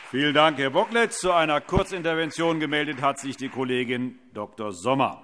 Vielen Dank, Herr Bocklet. Zu einer Kurzintervention gemeldet hat sich die Kollegin Dr. Sommer.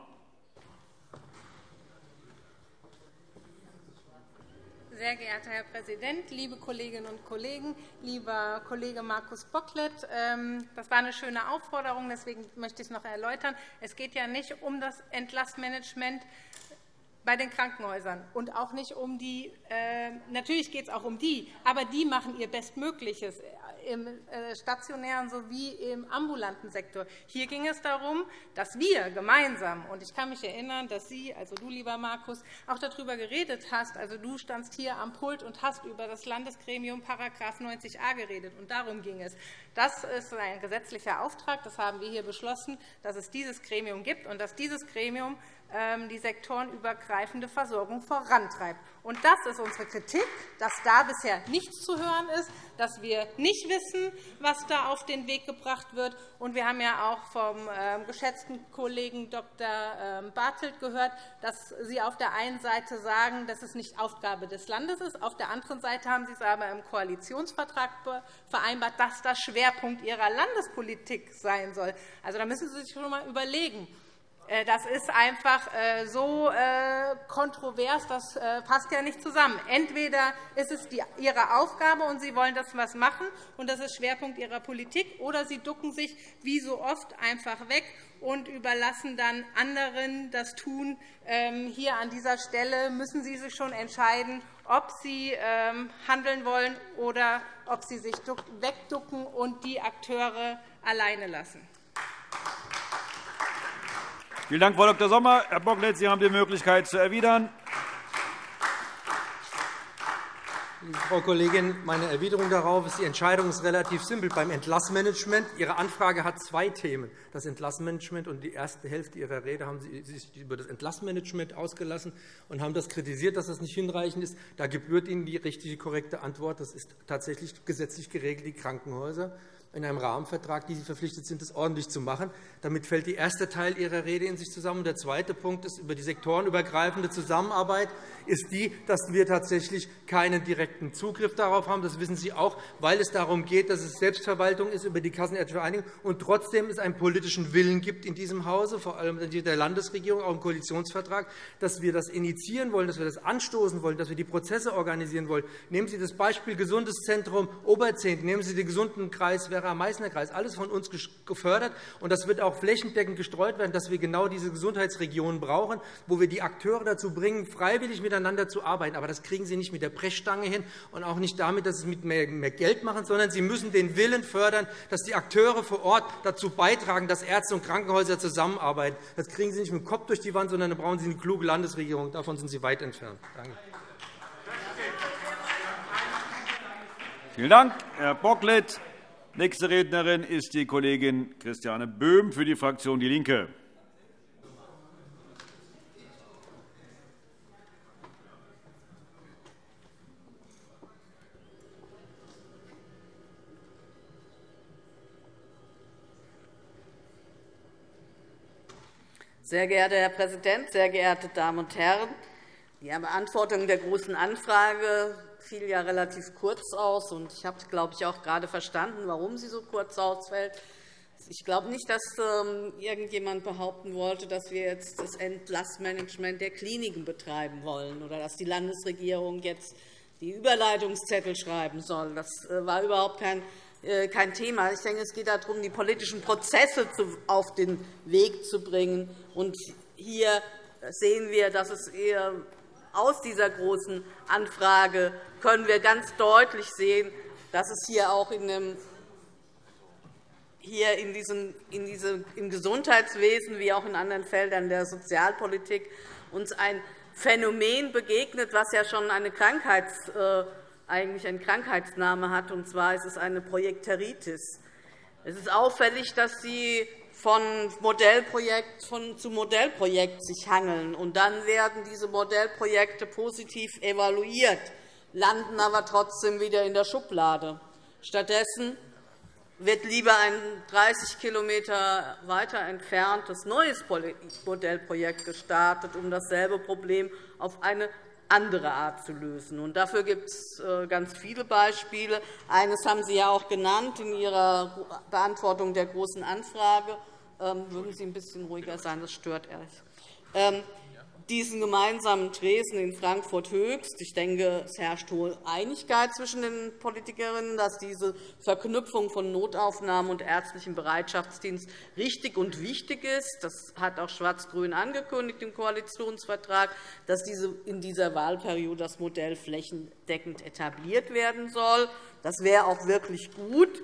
Sehr geehrter Herr Präsident, liebe Kolleginnen und Kollegen! Lieber Kollege Markus Bocklet, das war eine schöne Aufforderung, deswegen möchte ich es noch erläutern. Es geht ja nicht um das Entlassmanagement bei den Krankenhäusern und auch nicht um die – natürlich geht es auch um die, aber die machen ihr Bestmögliches im stationären sowie im ambulanten Sektor. Hier ging es darum, dass wir gemeinsam – und ich kann mich erinnern, dass Sie, also du, lieber Markus, auch darüber geredet hast. Also, du standst hier am Pult und hast über das Landesgremium § 90a geredet. Und darum ging es. Das ist ein gesetzlicher Auftrag. Das haben wir hier beschlossen, dass es dieses Gremium gibt und dass dieses Gremium die sektorenübergreifende Versorgung vorantreibt. Und das ist unsere Kritik, dass da bisher nichts zu hören ist, dass wir nicht wissen, was da auf den Weg gebracht wird. Und wir haben ja auch vom geschätzten Kollegen Dr. Bartelt gehört, dass Sie auf der einen Seite sagen, dass es nicht Aufgabe des Landes ist. Auf der anderen Seite haben Sie es aber im Koalitionsvertrag vereinbart, dass das Schwerpunkt Ihrer Landespolitik sein soll. Also, da müssen Sie sich schon einmal überlegen. Das ist einfach so kontrovers, das passt ja nicht zusammen. Entweder ist es Ihre Aufgabe, und Sie wollen das was machen, und das ist Schwerpunkt Ihrer Politik, oder Sie ducken sich wie so oft einfach weg und überlassen dann anderen das Tun. Hier an dieser Stelle müssen Sie sich schon entscheiden, ob Sie handeln wollen oder ob Sie sich wegducken und die Akteure alleine lassen. Vielen Dank, Frau Dr. Sommer. Herr Bocklet, Sie haben die Möglichkeit zu erwidern. Liebe Frau Kollegin, meine Erwiderung darauf ist, die Entscheidung ist relativ simpel. Beim Entlassmanagement, Ihre Anfrage hat zwei Themen. Das Entlassmanagement und die erste Hälfte Ihrer Rede haben Sie sich über das Entlassmanagement ausgelassen und haben das kritisiert, dass das nicht hinreichend ist. Da gebührt Ihnen die richtige, korrekte Antwort. Das ist tatsächlich gesetzlich geregelt, die Krankenhäuser in einem Rahmenvertrag, die Sie verpflichtet sind, das ordentlich zu machen. Damit fällt der erste Teil Ihrer Rede in sich zusammen. Der zweite Punkt ist über die sektorenübergreifende Zusammenarbeit, ist die, dass wir tatsächlich keinen direkten Zugriff darauf haben. Das wissen Sie auch, weil es darum geht, dass es Selbstverwaltung ist über die Kassenärztliche Vereinigung und trotzdem es einen politischen Willen gibt in diesem Hause, vor allem in der Landesregierung, auch im Koalitionsvertrag, dass wir das initiieren wollen, dass wir das anstoßen wollen, dass wir die Prozesse organisieren wollen. Nehmen Sie das Beispiel Gesundes Zentrum Oberzehnt, nehmen Sie den gesunden Kreis Werra-Meißner-Kreis, alles von uns gefördert. Und das wird auch flächendeckend gestreut werden, dass wir genau diese Gesundheitsregionen brauchen, wo wir die Akteure dazu bringen, freiwillig miteinander zu arbeiten. Aber das kriegen Sie nicht mit der Brechstange hin und auch nicht damit, dass Sie mit mehr Geld machen, sondern Sie müssen den Willen fördern, dass die Akteure vor Ort dazu beitragen, dass Ärzte und Krankenhäuser zusammenarbeiten. Das kriegen Sie nicht mit dem Kopf durch die Wand, sondern da brauchen Sie eine kluge Landesregierung. Davon sind Sie weit entfernt. Danke. Vielen Dank, Herr Bocklet. Nächste Rednerin ist die Kollegin Christiane Böhm für die Fraktion DIE LINKE. Sehr geehrter Herr Präsident, sehr geehrte Damen und Herren! Die Beantwortung der Großen Anfrage fiel ja relativ kurz aus. Ich habe, glaube ich, auch gerade verstanden, warum sie so kurz ausfällt. Ich glaube nicht, dass irgendjemand behaupten wollte, dass wir jetzt das Entlassmanagement der Kliniken betreiben wollen oder dass die Landesregierung jetzt die Überleitungszettel schreiben soll. Das war überhaupt kein Thema. Ich denke, es geht darum, die politischen Prozesse auf den Weg zu bringen. Und hier sehen wir, dass es eher aus dieser Großen Anfrage können wir ganz deutlich sehen, dass es hier auch im Gesundheitswesen wie auch in anderen Feldern der Sozialpolitik uns ein Phänomen begegnet, was ja schon eigentlich einen Krankheitsnamen hat, und zwar ist es eine Projekteritis. Es ist auffällig, dass Sie von Modellprojekt zu Modellprojekt sich hangeln, und dann werden diese Modellprojekte positiv evaluiert, landen aber trotzdem wieder in der Schublade. Stattdessen wird lieber ein 30 km weiter entferntes neues Modellprojekt gestartet, um dasselbe Problem auf eine andere Art zu lösen. Und dafür gibt es ganz viele Beispiele. Eines haben Sie ja auch genannt in Ihrer Beantwortung der Großen Anfrage. Würden Sie ein bisschen ruhiger sein? Das stört ehrlich. Diesen gemeinsamen Tresen in Frankfurt-Höchst. Ich denke, es herrscht hohe Einigkeit zwischen den Politikerinnen, dass diese Verknüpfung von Notaufnahmen und ärztlichem Bereitschaftsdienst richtig und wichtig ist. Das hat auch Schwarz-Grün angekündigt im Koalitionsvertrag, dass in dieser Wahlperiode das Modell flächendeckend etabliert werden soll. Das wäre auch wirklich gut.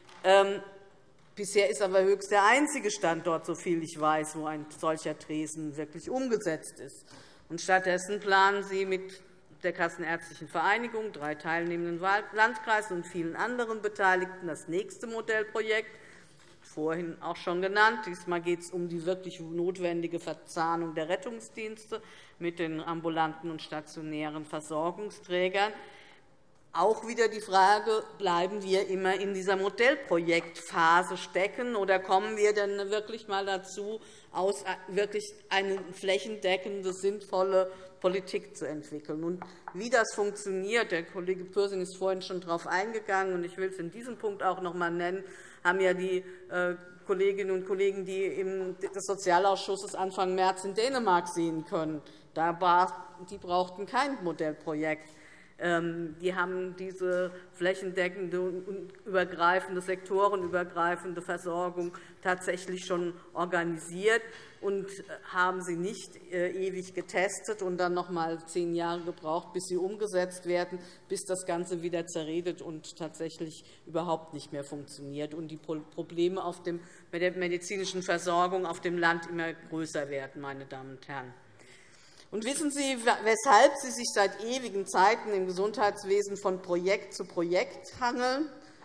Bisher ist aber Höchst der einzige Standort, soviel ich weiß, wo ein solcher Tresen wirklich umgesetzt ist. Und stattdessen planen Sie mit der Kassenärztlichen Vereinigung, 3 teilnehmenden Landkreisen und vielen anderen Beteiligten das nächste Modellprojekt, vorhin auch schon genannt. Diesmal geht es um die wirklich notwendige Verzahnung der Rettungsdienste mit den ambulanten und stationären Versorgungsträgern. Auch wieder die Frage, bleiben wir immer in dieser Modellprojektphase stecken, oder kommen wir denn wirklich einmal dazu, wirklich eine flächendeckende, sinnvolle Politik zu entwickeln? Und wie das funktioniert, der Kollege Pürsün ist vorhin schon darauf eingegangen, und ich will es in diesem Punkt auch noch einmal nennen, haben ja die Kolleginnen und Kollegen, die im des Sozialausschusses Anfang März in Dänemark sehen können. Die brauchten kein Modellprojekt. Die haben diese flächendeckende und übergreifende, sektorenübergreifende Versorgung tatsächlich schon organisiert und haben sie nicht ewig getestet und dann noch einmal 10 Jahre gebraucht, bis sie umgesetzt werden, bis das Ganze wieder zerredet und tatsächlich überhaupt nicht mehr funktioniert und die Probleme mit der medizinischen Versorgung auf dem Land immer größer werden, meine Damen und Herren. Und wissen Sie, weshalb Sie sich seit ewigen Zeiten im Gesundheitswesen von Projekt zu Projekt hangeln?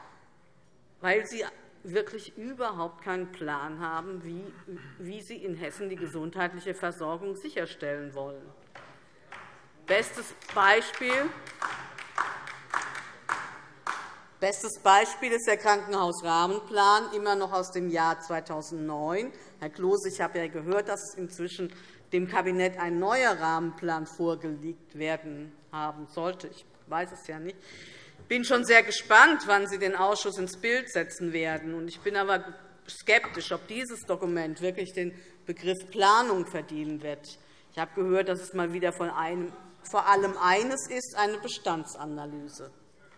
Weil Sie wirklich überhaupt keinen Plan haben, wie Sie in Hessen die gesundheitliche Versorgung sicherstellen wollen. Bestes Beispiel ist der Krankenhausrahmenplan, immer noch aus dem Jahr 2009. Herr Klose, ich habe ja gehört, dass es inzwischen dem Kabinett ein neuer Rahmenplan vorgelegt werden haben sollte. Ich weiß es ja nicht. Ich bin schon sehr gespannt, wann Sie den Ausschuss ins Bild setzen werden. Ich bin aber skeptisch, ob dieses Dokument wirklich den Begriff Planung verdienen wird. Ich habe gehört, dass es mal wieder vor allem eines ist, eine Bestandsanalyse.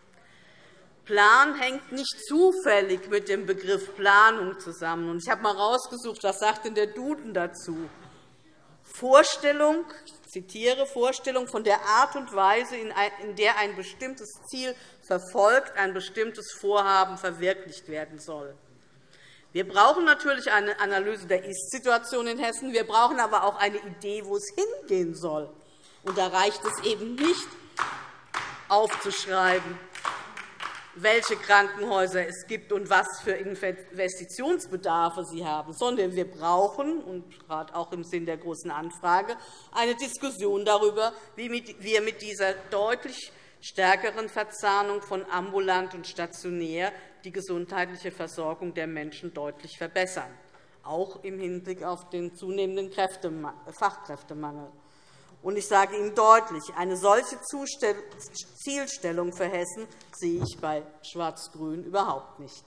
Plan hängt nicht zufällig mit dem Begriff Planung zusammen. Ich habe einmal herausgesucht, was sagt denn der Duden dazu? Vorstellung, ich zitiere, Vorstellung von der Art und Weise, in der ein bestimmtes Ziel verfolgt, ein bestimmtes Vorhaben verwirklicht werden soll. Wir brauchen natürlich eine Analyse der Ist-Situation in Hessen. Wir brauchen aber auch eine Idee, wo es hingehen soll. Und da reicht es eben nicht, aufzuschreiben, welche Krankenhäuser es gibt und was für Investitionsbedarfe sie haben, sondern wir brauchen, und gerade auch im Sinn der Großen Anfrage, eine Diskussion darüber, wie wir mit dieser deutlich stärkeren Verzahnung von ambulant und stationär die gesundheitliche Versorgung der Menschen deutlich verbessern, auch im Hinblick auf den zunehmenden Fachkräftemangel. Und ich sage Ihnen deutlich, eine solche Zielstellung für Hessen sehe ich bei Schwarz-Grün überhaupt nicht.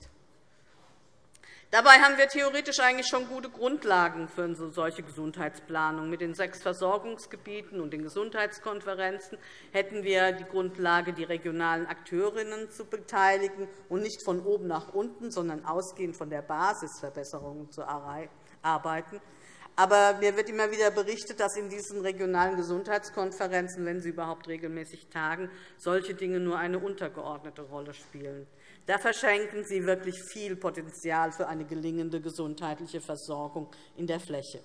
Dabei haben wir theoretisch eigentlich schon gute Grundlagen für eine solche Gesundheitsplanung. Mit den 6 Versorgungsgebieten und den Gesundheitskonferenzen hätten wir die Grundlage, die regionalen Akteurinnen zu beteiligen und nicht von oben nach unten, sondern ausgehend von der Basisverbesserung zu arbeiten. Aber mir wird immer wieder berichtet, dass in diesen regionalen Gesundheitskonferenzen, wenn sie überhaupt regelmäßig tagen, solche Dinge nur eine untergeordnete Rolle spielen. Da verschenken Sie wirklich viel Potenzial für eine gelingende gesundheitliche Versorgung in der Fläche.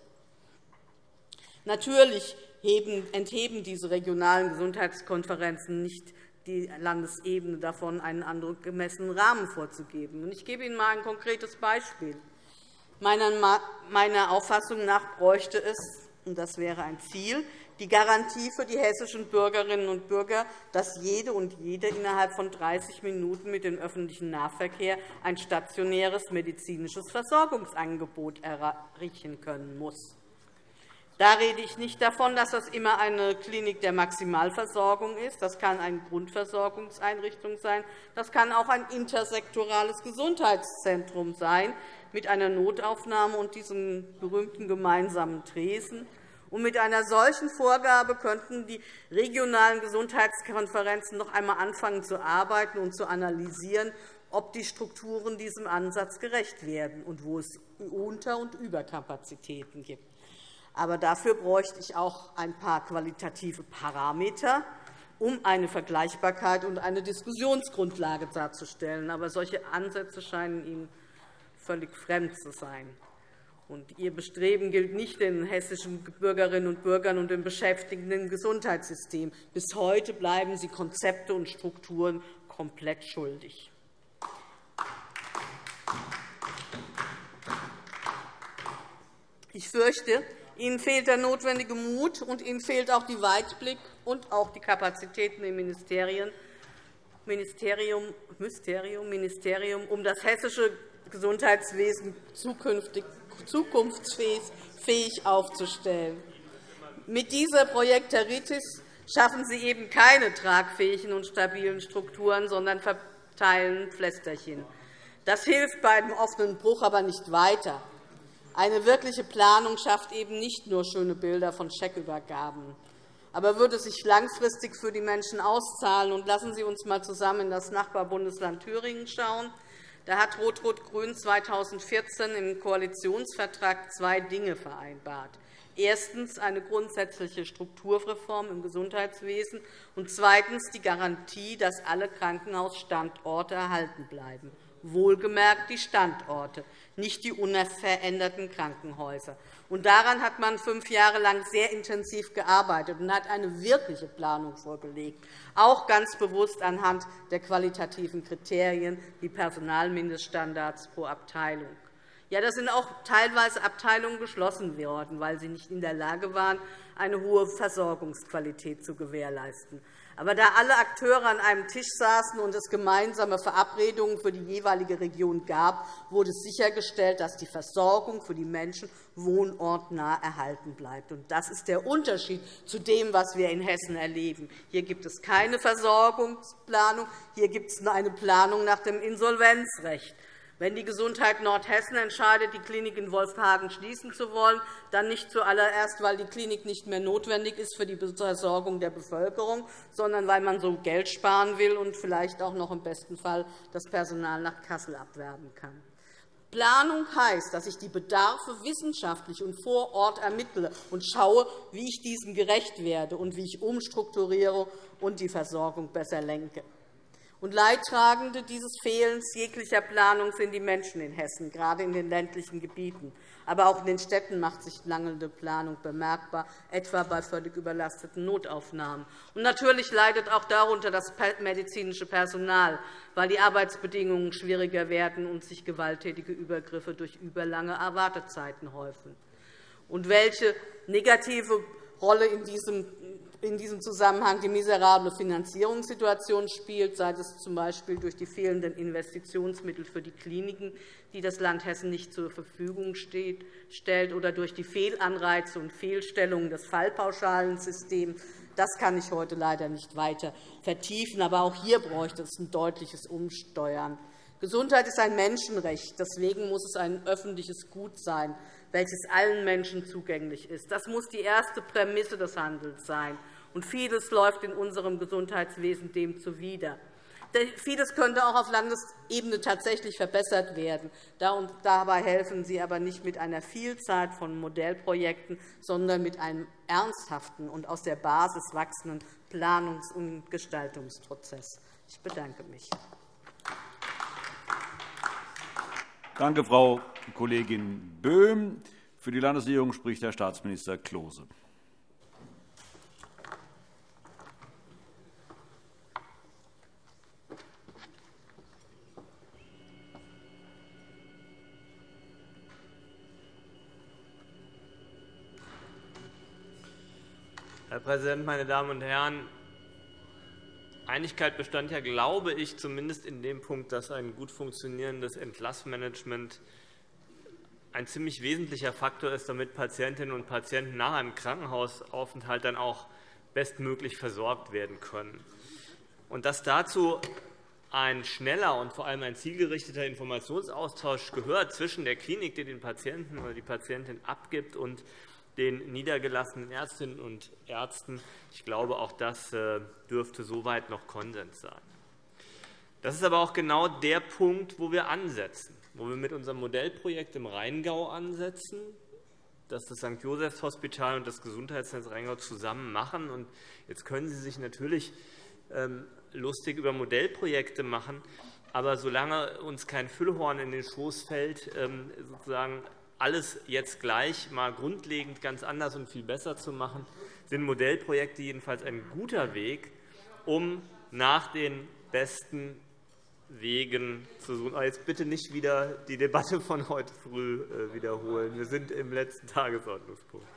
Natürlich entheben diese regionalen Gesundheitskonferenzen nicht die Landesebene davon, einen angemessenen Rahmen vorzugeben. Ich gebe Ihnen einmal ein konkretes Beispiel. Meiner Auffassung nach bräuchte es, und das wäre ein Ziel, die Garantie für die hessischen Bürgerinnen und Bürger, dass jede und jede innerhalb von 30 Minuten mit dem öffentlichen Nahverkehr ein stationäres medizinisches Versorgungsangebot erreichen können muss. Da rede ich nicht davon, dass das immer eine Klinik der Maximalversorgung ist. Das kann eine Grundversorgungseinrichtung sein. Das kann auch ein intersektorales Gesundheitszentrum sein mit einer Notaufnahme und diesem berühmten gemeinsamen Tresen. Und mit einer solchen Vorgabe könnten die regionalen Gesundheitskonferenzen noch einmal anfangen zu arbeiten und zu analysieren, ob die Strukturen diesem Ansatz gerecht werden und wo es Unter- und Überkapazitäten gibt. Aber dafür bräuchte ich auch ein paar qualitative Parameter, um eine Vergleichbarkeit und eine Diskussionsgrundlage darzustellen. Aber solche Ansätze scheinen Ihnen völlig fremd zu sein. Und Ihr Bestreben gilt nicht den hessischen Bürgerinnen und Bürgern und den Beschäftigten im Gesundheitssystem. Bis heute bleiben Sie Konzepte und Strukturen komplett schuldig. Ich fürchte, Ihnen fehlt der notwendige Mut, und Ihnen fehlt auch der Weitblick und auch die Kapazitäten im Ministerium, um das hessische Gesundheitswesen zukunftsfähig aufzustellen. Mit dieser Projekteritis schaffen Sie eben keine tragfähigen und stabilen Strukturen, sondern verteilen Pflästerchen. Das hilft bei einem offenen Bruch aber nicht weiter. Eine wirkliche Planung schafft eben nicht nur schöne Bilder von Scheckübergaben, aber würde sich langfristig für die Menschen auszahlen. Und lassen Sie uns einmal zusammen in das Nachbarbundesland Thüringen schauen. Da hat Rot-Rot-Grün 2014 im Koalitionsvertrag 2 Dinge vereinbart. Erstens eine grundsätzliche Strukturreform im Gesundheitswesen und zweitens die Garantie, dass alle Krankenhausstandorte erhalten bleiben. Wohlgemerkt die Standorte, nicht die unveränderten Krankenhäuser. Und daran hat man 5 Jahre lang sehr intensiv gearbeitet und hat eine wirkliche Planung vorgelegt, auch ganz bewusst anhand der qualitativen Kriterien wie Personalmindeststandards pro Abteilung. Ja, da sind auch teilweise Abteilungen geschlossen worden, weil sie nicht in der Lage waren, eine hohe Versorgungsqualität zu gewährleisten. Aber da alle Akteure an einem Tisch saßen und es gemeinsame Verabredungen für die jeweilige Region gab, wurde sichergestellt, dass die Versorgung für die Menschen wohnortnah erhalten bleibt. Das ist der Unterschied zu dem, was wir in Hessen erleben. Hier gibt es keine Versorgungsplanung, hier gibt es eine Planung nach dem Insolvenzrecht. Wenn die Gesundheit Nordhessen entscheidet, die Klinik in Wolfhagen schließen zu wollen, dann nicht zuallererst, weil die Klinik nicht mehr notwendig ist für die Versorgung der Bevölkerung, sondern weil man so Geld sparen will und vielleicht auch noch im besten Fall das Personal nach Kassel abwerben kann. Planung heißt, dass ich die Bedarfe wissenschaftlich und vor Ort ermittle und schaue, wie ich diesem gerecht werde und wie ich umstrukturiere und die Versorgung besser lenke. Und Leidtragende dieses Fehlens jeglicher Planung sind die Menschen in Hessen, gerade in den ländlichen Gebieten. Aber auch in den Städten macht sich mangelnde Planung bemerkbar, etwa bei völlig überlasteten Notaufnahmen. Und natürlich leidet auch darunter das medizinische Personal, weil die Arbeitsbedingungen schwieriger werden und sich gewalttätige Übergriffe durch überlange Wartezeiten häufen. Und welche negative Rolle in diesem Zusammenhang die miserable Finanzierungssituation spielt, sei es z.B. durch die fehlenden Investitionsmittel für die Kliniken, die das Land Hessen nicht zur Verfügung stellt, oder durch die Fehlanreize und Fehlstellungen des Fallpauschalensystems. Das kann ich heute leider nicht weiter vertiefen. Aber auch hier bräuchte es ein deutliches Umsteuern. Gesundheit ist ein Menschenrecht. Deswegen muss es ein öffentliches Gut sein, welches allen Menschen zugänglich ist. Das muss die erste Prämisse des Handelns sein. Und vieles läuft in unserem Gesundheitswesen dem zuwider. Vieles könnte auch auf Landesebene tatsächlich verbessert werden. Dabei helfen Sie aber nicht mit einer Vielzahl von Modellprojekten, sondern mit einem ernsthaften und aus der Basis wachsenden Planungs- und Gestaltungsprozess. Ich bedanke mich. Danke, Frau Kollegin Böhm. Für die Landesregierung spricht Herr Staatsminister Klose. Herr Präsident, meine Damen und Herren! Einigkeit bestand ja, glaube ich, zumindest in dem Punkt, dass ein gut funktionierendes Entlassmanagement ein ziemlich wesentlicher Faktor ist, damit Patientinnen und Patienten nach einem Krankenhausaufenthalt dann auch bestmöglich versorgt werden können. Und dass dazu ein schneller und vor allem ein zielgerichteter Informationsaustausch gehört zwischen der Klinik, die den Patienten oder die Patientin abgibt, und den niedergelassenen Ärztinnen und Ärzten. Ich glaube, auch das dürfte soweit noch Konsens sein. Das ist aber auch genau der Punkt, wo wir ansetzen, wo wir mit unserem Modellprojekt im Rheingau ansetzen, das das St. Josephs-Hospital und das Gesundheitsnetz Rheingau zusammen machen. Und jetzt können Sie sich natürlich lustig über Modellprojekte machen, aber solange uns kein Füllhorn in den Schoß fällt, sozusagen alles jetzt gleich mal grundlegend ganz anders und viel besser zu machen, sind Modellprojekte jedenfalls ein guter Weg, um nach den besten Wegen zu suchen. Jetzt bitte nicht wieder die Debatte von heute früh wiederholen. Wir sind im letzten Tagesordnungspunkt.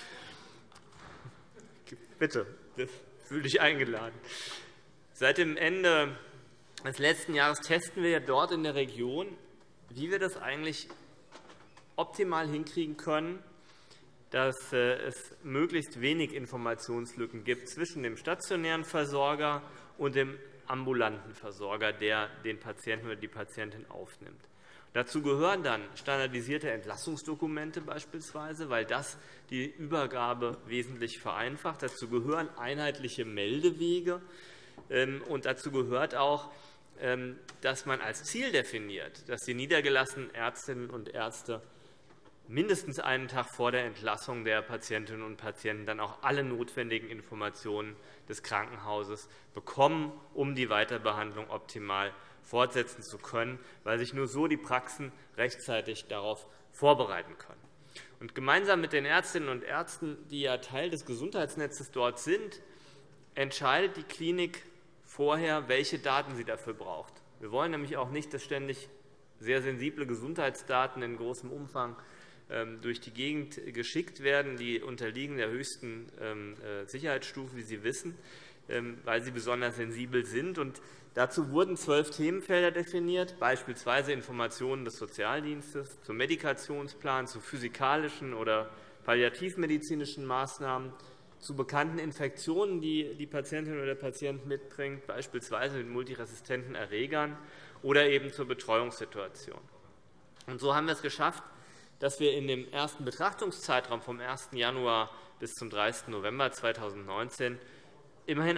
Bitte, fühle dich eingeladen. Seit dem Ende des letzten Jahres testen wir ja dort in der Region, wie wir das eigentlich optimal hinkriegen können, dass es möglichst wenig Informationslücken gibt zwischen dem stationären Versorger und dem ambulanten Versorger, der den Patienten oder die Patientin aufnimmt. Dazu gehören dann standardisierte Entlassungsdokumente beispielsweise, weil das die Übergabe wesentlich vereinfacht. Dazu gehören einheitliche Meldewege. Und dazu gehört auch, dass man als Ziel definiert, dass die niedergelassenen Ärztinnen und Ärzte mindestens einen Tag vor der Entlassung der Patientinnen und Patienten dann auch alle notwendigen Informationen des Krankenhauses bekommen, um die Weiterbehandlung optimal fortsetzen zu können, weil sich nur so die Praxen rechtzeitig darauf vorbereiten können. Und gemeinsam mit den Ärztinnen und Ärzten, die ja Teil des Gesundheitsnetzes dort sind, entscheidet die Klinik vorher, welche Daten sie dafür braucht. Wir wollen nämlich auch nicht, dass ständig sehr sensible Gesundheitsdaten in großem Umfang durch die Gegend geschickt werden. Die unterliegen der höchsten Sicherheitsstufe, wie Sie wissen, weil sie besonders sensibel sind. Und dazu wurden 12 Themenfelder definiert, beispielsweise Informationen des Sozialdienstes zum Medikationsplan, zu physikalischen oder palliativmedizinischen Maßnahmen, zu bekannten Infektionen, die die Patientin oder der Patient mitbringt, beispielsweise mit multiresistenten Erregern, oder eben zur Betreuungssituation. Und so haben wir es geschafft, dass wir in dem ersten Betrachtungszeitraum vom 1. Januar bis zum 30. November 2019 immerhin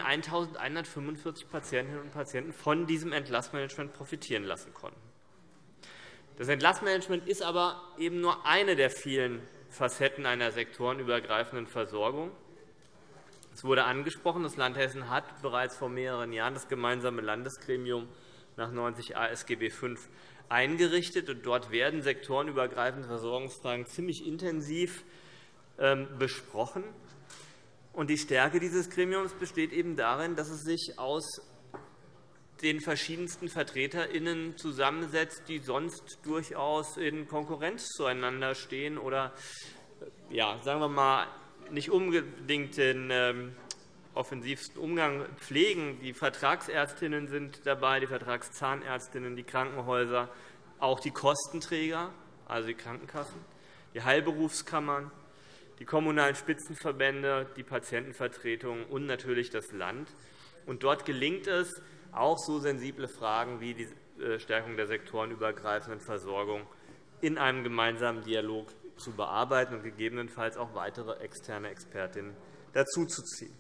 1.145 Patientinnen und Patienten von diesem Entlassmanagement profitieren lassen konnten. Das Entlassmanagement ist aber eben nur eine der vielen Facetten einer sektorenübergreifenden Versorgung. Es wurde angesprochen, das Land Hessen hat bereits vor mehreren Jahren das gemeinsame Landesgremium nach 90a SGB V eingerichtet. Und dort werden sektorenübergreifende Versorgungsfragen ziemlich intensiv besprochen. Und die Stärke dieses Gremiums besteht eben darin, dass es sich aus den verschiedensten VertreterInnen zusammensetzt, die sonst durchaus in Konkurrenz zueinander stehen oder, ja, sagen wir mal, nicht unbedingt den offensivsten Umgang pflegen. Die Vertragsärztinnen sind dabei, die Vertragszahnärztinnen, die Krankenhäuser, auch die Kostenträger, also die Krankenkassen, die Heilberufskammern, die kommunalen Spitzenverbände, die Patientenvertretungen und natürlich das Land. Und dort gelingt es, auch so sensible Fragen wie die Stärkung der sektorenübergreifenden Versorgung in einem gemeinsamen Dialog zu bearbeiten und gegebenenfalls auch weitere externe Expertinnen dazuzuziehen.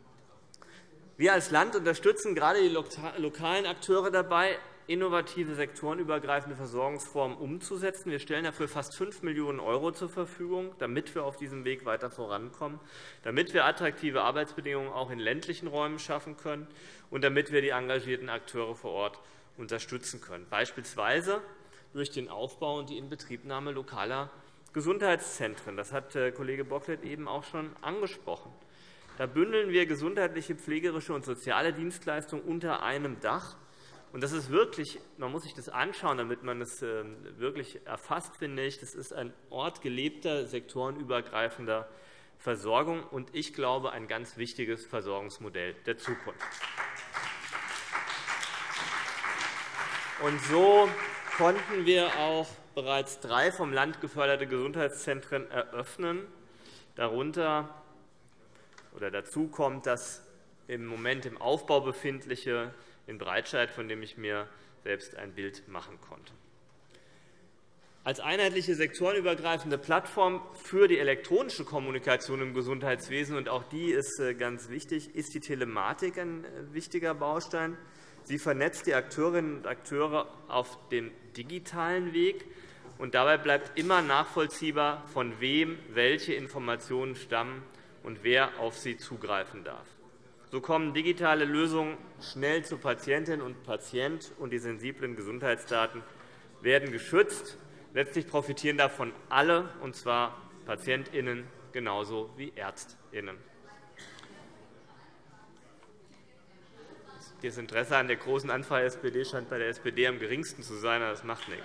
Wir als Land unterstützen gerade die lokalen Akteure dabei, innovative sektorenübergreifende Versorgungsformen umzusetzen. Wir stellen dafür fast 5 Millionen € zur Verfügung, damit wir auf diesem Weg weiter vorankommen, damit wir attraktive Arbeitsbedingungen auch in ländlichen Räumen schaffen können und damit wir die engagierten Akteure vor Ort unterstützen können, beispielsweise durch den Aufbau und die Inbetriebnahme lokaler Gesundheitszentren. Das hat Kollege Bocklet eben auch schon angesprochen. Da bündeln wir gesundheitliche, pflegerische und soziale Dienstleistungen unter einem Dach. Und das ist wirklich, man muss sich das anschauen, damit man es wirklich erfasst, finde ich. Das ist ein Ort gelebter, sektorenübergreifender Versorgung und ich glaube, ein ganz wichtiges Versorgungsmodell der Zukunft. Und so konnten wir auch bereits 3 vom Land geförderte Gesundheitszentren eröffnen. Dazu kommt das im Moment im Aufbau befindliche in Breitscheid, von dem ich mir selbst ein Bild machen konnte. Als einheitliche sektorenübergreifende Plattform für die elektronische Kommunikation im Gesundheitswesen, und auch die ist ganz wichtig, ist die Telematik ein wichtiger Baustein. Sie vernetzt die Akteurinnen und Akteure auf dem digitalen Weg, und dabei bleibt immer nachvollziehbar, von wem welche Informationen stammen und wer auf sie zugreifen darf. So kommen digitale Lösungen schnell zu Patientinnen und Patienten, und die sensiblen Gesundheitsdaten werden geschützt. Letztlich profitieren davon alle, und zwar PatientInnen genauso wie ÄrztInnen. Das Interesse an der Großen Anfrage der SPD scheint bei der SPD am geringsten zu sein, aber das macht nichts.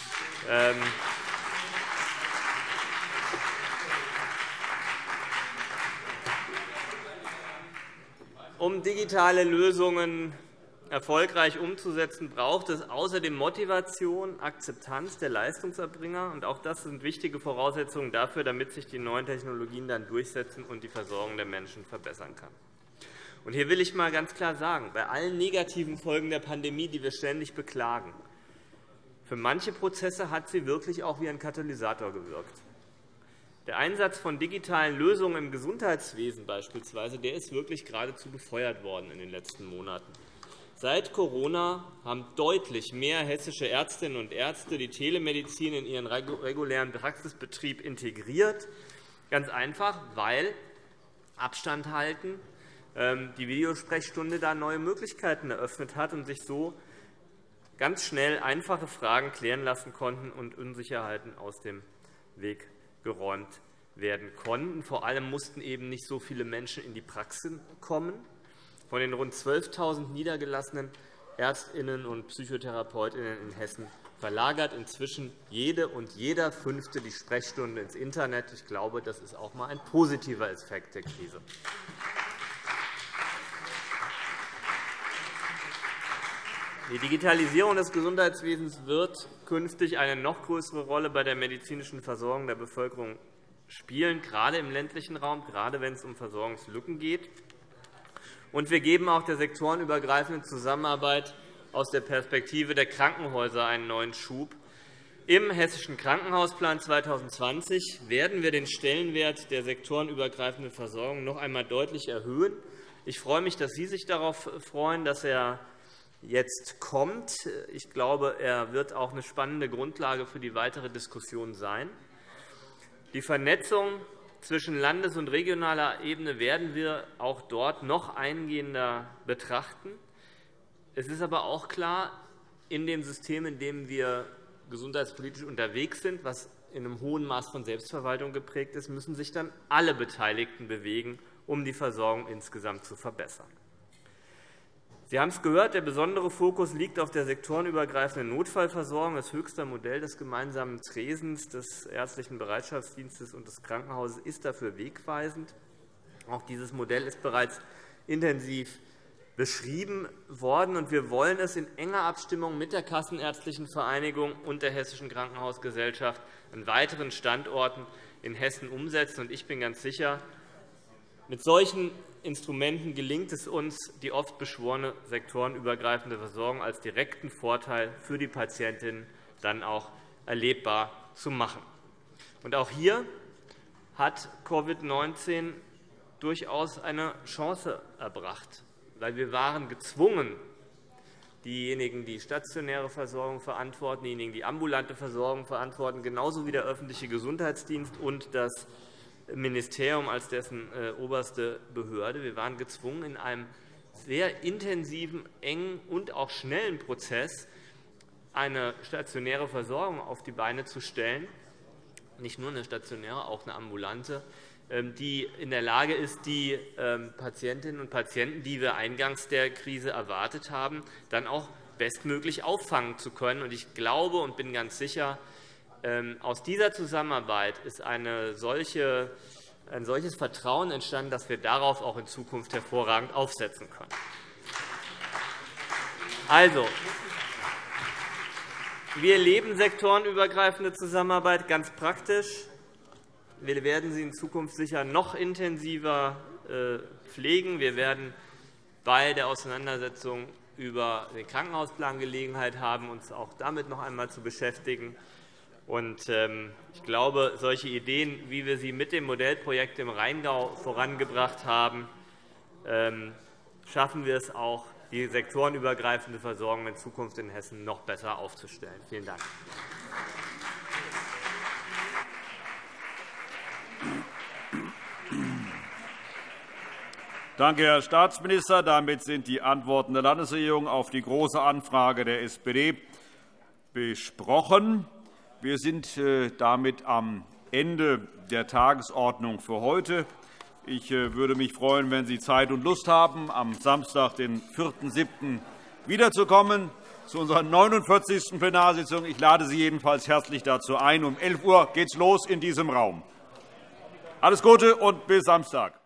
Um digitale Lösungen erfolgreich umzusetzen, braucht es außerdem Motivation, Akzeptanz der Leistungserbringer. Und auch das sind wichtige Voraussetzungen dafür, damit sich die neuen Technologien dann durchsetzen und die Versorgung der Menschen verbessern kann. Und hier will ich einmal ganz klar sagen, bei allen negativen Folgen der Pandemie, die wir ständig beklagen, für manche Prozesse hat sie wirklich auch wie ein Katalysator gewirkt. Der Einsatz von digitalen Lösungen im Gesundheitswesen beispielsweise, der ist wirklich geradezu befeuert worden in den letzten Monaten. Seit Corona haben deutlich mehr hessische Ärztinnen und Ärzte die Telemedizin in ihren regulären Praxisbetrieb integriert. Ganz einfach, weil Abstand halten die Videosprechstunde da neue Möglichkeiten eröffnet hat und sich so ganz schnell einfache Fragen klären lassen konnten und Unsicherheiten aus dem Weg geräumt werden konnten. Vor allem mussten eben nicht so viele Menschen in die Praxen kommen. Von den rund 12.000 niedergelassenen ÄrztInnen und PsychotherapeutInnen in Hessen verlagert inzwischen jede und jeder Fünfte die Sprechstunde ins Internet. Ich glaube, das ist auch einmal ein positiver Effekt der Krise. Die Digitalisierung des Gesundheitswesens wird künftig eine noch größere Rolle bei der medizinischen Versorgung der Bevölkerung spielen, gerade im ländlichen Raum, gerade wenn es um Versorgungslücken geht. Und wir geben auch der sektorenübergreifenden Zusammenarbeit aus der Perspektive der Krankenhäuser einen neuen Schub. Im Hessischen Krankenhausplan 2020 werden wir den Stellenwert der sektorenübergreifenden Versorgung noch einmal deutlich erhöhen. Ich freue mich, dass Sie sich darauf freuen, dass er jetzt kommt. Ich glaube, er wird auch eine spannende Grundlage für die weitere Diskussion sein. Die Vernetzung zwischen Landes- und regionaler Ebene werden wir auch dort noch eingehender betrachten. Es ist aber auch klar, in dem System, in dem wir gesundheitspolitisch unterwegs sind, was in einem hohen Maß von Selbstverwaltung geprägt ist, müssen sich dann alle Beteiligten bewegen, um die Versorgung insgesamt zu verbessern. Sie haben es gehört, der besondere Fokus liegt auf der sektorenübergreifenden Notfallversorgung. Das höchste Modell des gemeinsamen Tresens des ärztlichen Bereitschaftsdienstes und des Krankenhauses ist dafür wegweisend. Auch dieses Modell ist bereits intensiv beschrieben worden, und wir wollen es in enger Abstimmung mit der Kassenärztlichen Vereinigung und der Hessischen Krankenhausgesellschaft an weiteren Standorten in Hessen umsetzen. Ich bin ganz sicher, mit solchen Instrumenten gelingt es uns, die oft beschworene sektorenübergreifende Versorgung als direkten Vorteil für die Patientinnen dann auch erlebbar zu machen. Und auch hier hat Covid-19 durchaus eine Chance erbracht, weil wir waren gezwungen, diejenigen, die stationäre Versorgung verantworten, diejenigen, die ambulante Versorgung verantworten, genauso wie der öffentliche Gesundheitsdienst und das Ministerium als dessen oberste Behörde. Wir waren gezwungen, in einem sehr intensiven, engen und auch schnellen Prozess eine stationäre Versorgung auf die Beine zu stellen, nicht nur eine stationäre, auch eine ambulante, die in der Lage ist, die Patientinnen und Patienten, die wir eingangs der Krise erwartet haben, dann auch bestmöglich auffangen zu können. Ich glaube und bin ganz sicher, aus dieser Zusammenarbeit ist ein solches Vertrauen entstanden, dass wir darauf auch in Zukunft hervorragend aufsetzen können. Also, Wir leben sektorenübergreifende Zusammenarbeit ganz praktisch. Wir werden sie in Zukunft sicher noch intensiver pflegen. Wir werden bei der Auseinandersetzung über den Krankenhausplan Gelegenheit haben, uns auch damit noch einmal zu beschäftigen. Ich glaube, solche Ideen, wie wir sie mit dem Modellprojekt im Rheingau vorangebracht haben, schaffen wir es auch, die sektorenübergreifende Versorgung in Zukunft in Hessen noch besser aufzustellen. Vielen Dank. Danke, Herr Staatsminister. Damit sind die Antworten der Landesregierung auf die Große Anfrage der SPD besprochen. Wir sind damit am Ende der Tagesordnung für heute. Ich würde mich freuen, wenn Sie Zeit und Lust haben, am Samstag, den 4.7. wiederzukommen zu unserer 49. Plenarsitzung. Ich lade Sie jedenfalls herzlich dazu ein. Um 11 Uhr geht es los in diesem Raum. Alles Gute und bis Samstag.